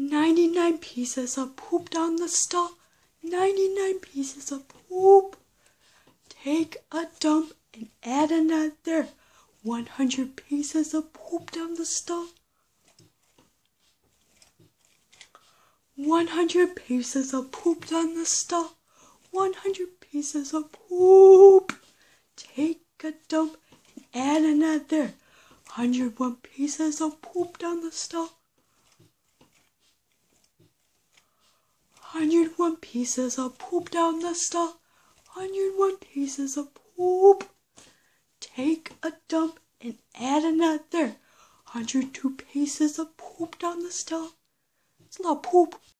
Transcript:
99 pieces of poop down the stall. 99 pieces of poop. Take a dump and add another 100 pieces of poop down the stall. 100 pieces of poop down the stall. 100 pieces of poop. Take a dump and add another 101 pieces of poop down the stall. 101 pieces of poop down the stall. 101 pieces of poop. Take a dump and add another 102 pieces of poop down the stall. It's a lot of poop.